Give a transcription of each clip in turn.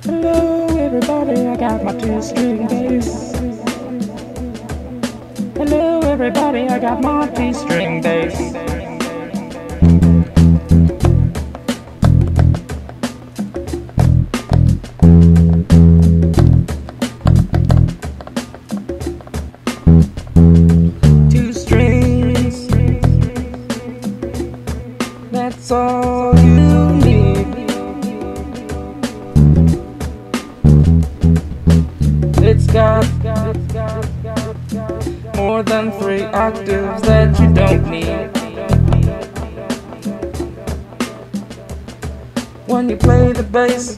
Hello everybody, I got my two-string bass. Hello everybody, I got my two-string bass. Two strings, that's all you need. It's got more than 3 octaves that you don't need. When you play the bass,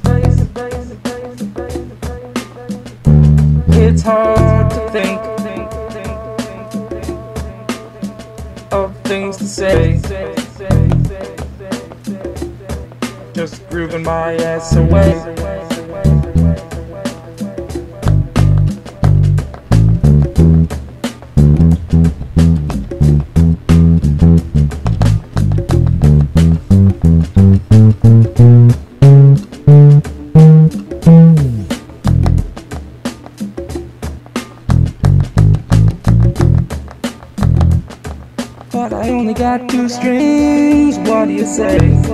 it's hard to think of things to say. Just grooving my ass away. But I only got 2 strings, what do you say?